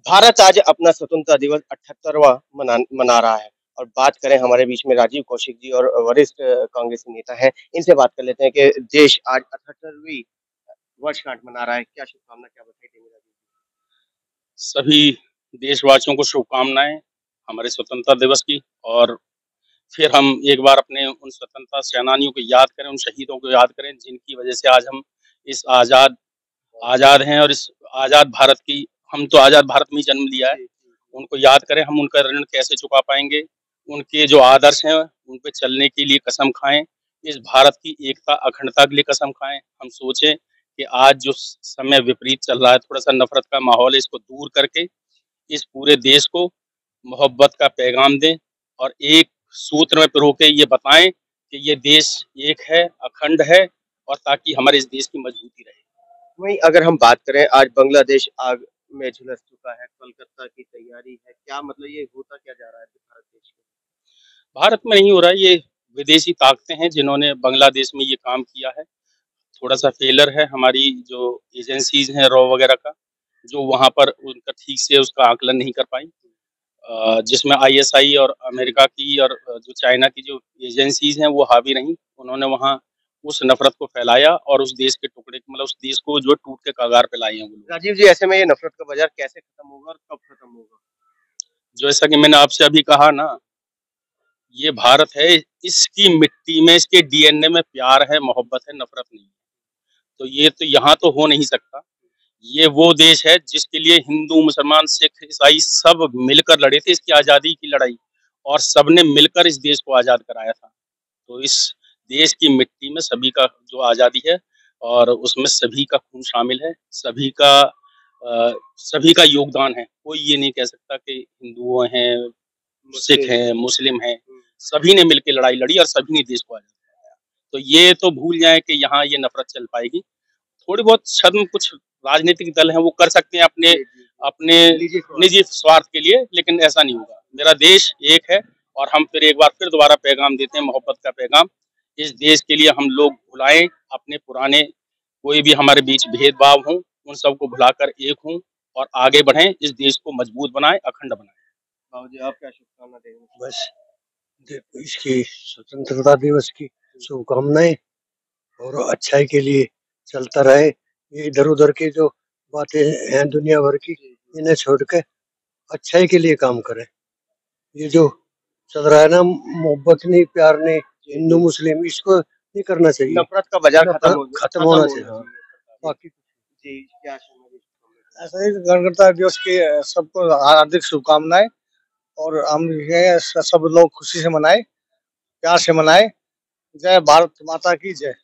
भारत आज अपना स्वतंत्रता दिवस 78वां मना रहा है। और बात करें, हमारे बीच में राजीव कौशिक जी और वरिष्ठ कांग्रेसी नेता हैं। इनसे बात कर लेते हैं कि देश आज 78वीं वर्षगांठ मना रहा है। क्या शुभकामना, क्या बधाई देंगे राजीव सभी देशवासियों को शुभकामनाएं हमारे स्वतंत्रता दिवस की। और फिर हम एक बार अपने उन स्वतंत्रता सेनानियों को याद करें, उन शहीदों को याद करें जिनकी वजह से आज हम इस आजाद आजाद हैं। और इस आजाद भारत की, हम तो आजाद भारत में ही जन्म लिया है। जी? उनको याद करें, हम उनका ऋण कैसे चुका पाएंगे। उनके जो आदर्श हैं उन पे चलने के लिए कसम खाएं। इस भारत की एकता अखंडता के लिए कसम खाएं। हम सोचें कि आज जो समय विपरीत चल रहा है, थोड़ा सा नफरत का माहौल है, इसको दूर करके इस पूरे देश को मोहब्बत का पैगाम दें। और एक सूत्र में पिरो के ये बताएं कि ये देश एक है, अखंड है, और ताकि हमारे इस देश की मजबूती रहे। वहीं अगर हम बात करें, आज बांग्लादेश आग में झुलस चुका है, कोलकाता की तैयारी है, क्या मतलब ये होता क्या जा रहा है भारत देश में? भारत में नहीं हो रहा है ये, विदेशी ताकतें हैं जिन्होंने बांग्लादेश में ये काम किया है। थोड़ा सा फेलर है हमारी जो एजेंसीज हैं रॉ वगैरह का, जो वहाँ पर उनका ठीक से उसका आकलन नहीं कर पाई। जिसमें आईएसआई और अमेरिका की और जो चाइना की जो एजेंसीज हैं वो हावी रहीं। उन्होंने वहाँ उस नफरत को फैलाया और उस देश के टुकड़े, मतलब उस देश को जो टूट के कगार पे लाए हैं वो लोग। राजीव जी, ऐसे में ये नफरत का बाजार कैसे खत्म होगा और कब खत्म होगा? जैसा कि मैंने आपसे अभी कहा ना, ये भारत है, इसकी मिट्टी में, इसके डीएनए में प्यार है, मोहब्बत है, नफरत नहीं है। तो ये तो यहाँ तो हो नहीं सकता। ये वो देश है जिसके लिए हिंदू, मुसलमान, सिख, ईसाई सब मिलकर लड़े थे इसकी आज़ादी की लड़ाई, और सबने मिलकर इस देश को आज़ाद कराया था। तो इस देश की मिट्टी में सभी का जो आज़ादी है, और उसमें सभी का खून शामिल है, सभी का योगदान है। कोई ये नहीं कह सकता कि हिंदुओं हैं, सिख हैं, मुस्लिम हैं। सभी ने मिलकर लड़ाई लड़ी और सभी ने देश को आज़ाद कराया। तो ये तो भूल जाएं कि यहाँ ये नफरत चल पाएगी। थोड़ी बहुत छद्म कुछ राजनीतिक दल हैं वो कर सकते हैं अपने अपने निजी स्वार्थ के लिए, लेकिन ऐसा नहीं होगा। मेरा देश एक है। और हम फिर एक बार फिर दोबारा पैगाम देते हैं, मोहब्बत का पैगाम। इस देश के लिए हम लोग भुलाएं अपने पुराने, कोई भी हमारे बीच भेदभाव हो, उन सबको भुलाकर एक हों और आगे बढ़ें, इस देश को मजबूत बनाएं, अखंड बनाएं। बाबूजी, आप क्या शुभकामना देंगे? बस इसकी स्वतंत्रता दिवस की शुभकामनाएं, और अच्छाई के लिए चलता रहे। ये इधर उधर की जो बातें हैं दुनिया भर की, इन्हें छोड़ के अच्छाई के लिए काम करें। ये जो चल रहा है ना, मोहब्बत नहीं, प्यार नहीं, हिंदू मुस्लिम, इसको नहीं करना चाहिए। नफरत का बाजार खत्म होना चाहिए। हाँ। बाकी जी, क्या ऐसा ही गणतंत्र दिवस की सबको हार्दिक शुभकामनाएं। और हम ये सब लोग खुशी से मनाएं, प्यार से मनाएं। जय भारत माता की जय।